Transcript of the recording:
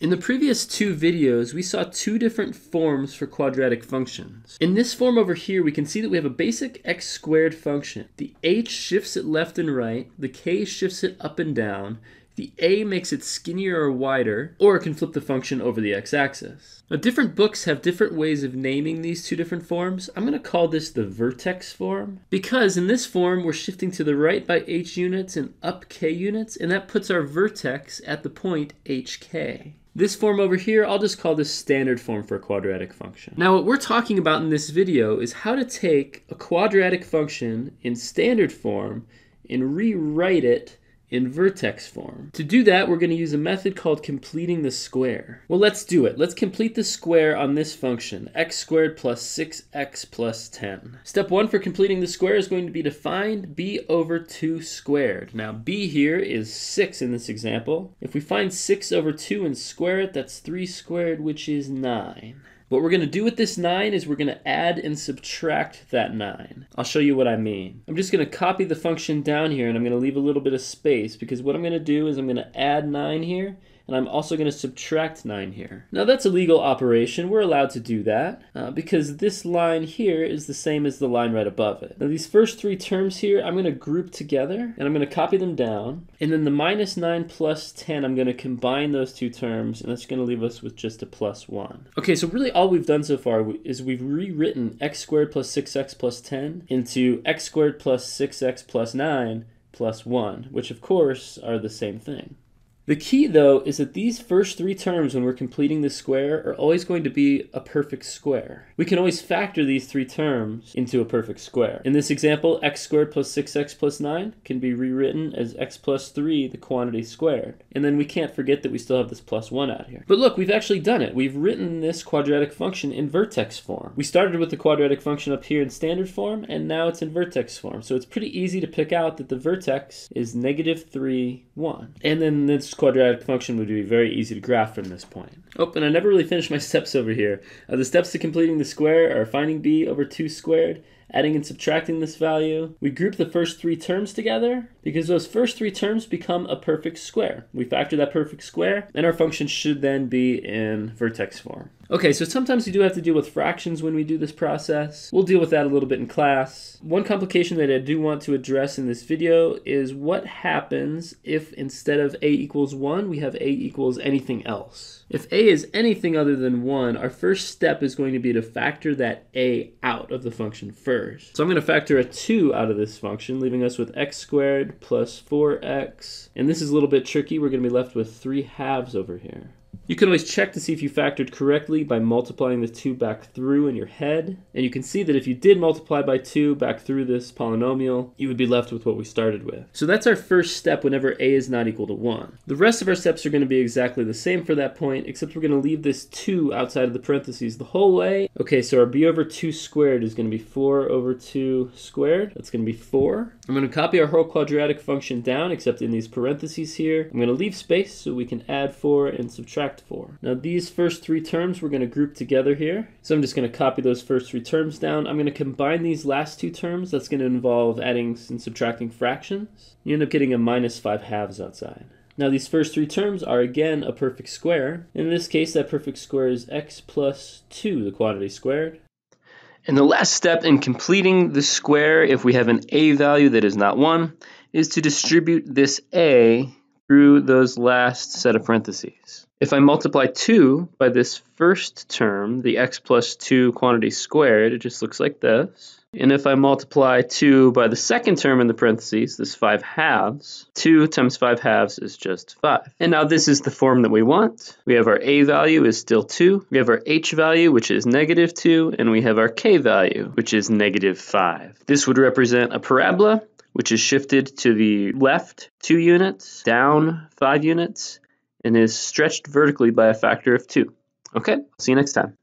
In the previous two videos, we saw two different forms for quadratic functions. In this form over here, we can see that we have a basic x squared function. The h shifts it left and right, the k shifts it up and down, the a makes it skinnier or wider, or it can flip the function over the x-axis. Now, different books have different ways of naming these two different forms. I'm going to call this the vertex form, because in this form, we're shifting to the right by h units and up k units, and that puts our vertex at the point hk. This form over here, I'll just call this standard form for a quadratic function. Now, what we're talking about in this video is how to take a quadratic function in standard form and rewrite it in vertex form. To do that, we're going to use a method called completing the square. Well, let's do it. Let's complete the square on this function, x squared plus 6x plus 10. Step 1 for completing the square is going to be to find b over 2 squared. Now, b here is 6 in this example. If we find 6 over 2 and square it, that's 3 squared, which is 9. What we're going to do with this 9 is we're going to add and subtract that 9. I'll show you what I mean. I'm just going to copy the function down here, and I'm going to leave a little bit of space, because what I'm going to do is I'm going to add 9 here, and I'm also going to subtract 9 here. Now, that's a legal operation. We're allowed to do that because this line here is the same as the line right above it. Now, these first three terms here, I'm going to group together, and I'm going to copy them down. And then the minus 9 plus 10, I'm going to combine those two terms, and that's going to leave us with just a plus 1. Okay, so really all we've done so far is we've rewritten x squared plus 6x plus 10 into x squared plus 6x plus 9 plus 1, which of course are the same thing. The key, though, is that these first three terms when we're completing the square are always going to be a perfect square. We can always factor these three terms into a perfect square. In this example, x squared plus 6x plus 9 can be rewritten as x plus 3, the quantity squared. And then we can't forget that we still have this plus 1 out here. But look, we've actually done it. We've written this quadratic function in vertex form. We started with the quadratic function up here in standard form, and now it's in vertex form. So it's pretty easy to pick out that the vertex is -3, 1. And then this quadratic function would be very easy to graph from this point. Oh, and I never really finished my steps over here. The steps to completing the square are finding b over 2 squared, adding and subtracting this value. We group the first three terms together because those first three terms become a perfect square. We factor that perfect square, and our function should then be in vertex form. Okay, so sometimes we do have to deal with fractions when we do this process. We'll deal with that a little bit in class. One complication that I do want to address in this video is what happens if instead of a equals 1, we have a equals anything else. If a is anything other than 1, our first step is going to be to factor that a out of the function first. So I'm going to factor a 2 out of this function, leaving us with x squared plus 4x. And this is a little bit tricky. We're going to be left with 3 halves over here. You can always check to see if you factored correctly by multiplying the 2 back through in your head. And you can see that if you did multiply by 2 back through this polynomial, you would be left with what we started with. So that's our first step whenever a is not equal to 1. The rest of our steps are going to be exactly the same for that point, except we're going to leave this 2 outside of the parentheses the whole way. Okay, so our b over 2 squared is going to be 4 over 2 squared. That's going to be 4. I'm going to copy our whole quadratic function down, except in these parentheses here. I'm going to leave space so we can add 4 and subtract 4. Now these first three terms we're going to group together here. So I'm just going to copy those first three terms down. I'm going to combine these last two terms. That's going to involve adding and subtracting fractions. You end up getting a minus 5 halves outside. Now these first three terms are again a perfect square. In this case, that perfect square is x plus 2, the quantity squared. And the last step in completing the square, if we have an a value that is not 1, is to distribute this a through those last set of parentheses. If I multiply 2 by this first term, the x plus 2 quantity squared, it just looks like this. And if I multiply 2 by the second term in the parentheses, this 5 halves, 2 times 5 halves is just 5. And now this is the form that we want. We have our a value is still 2. We have our h value, which is -2. And we have our k value, which is -5. This would represent a parabola, which is shifted to the left 2 units, down 5 units, and is stretched vertically by a factor of 2. Okay, see you next time.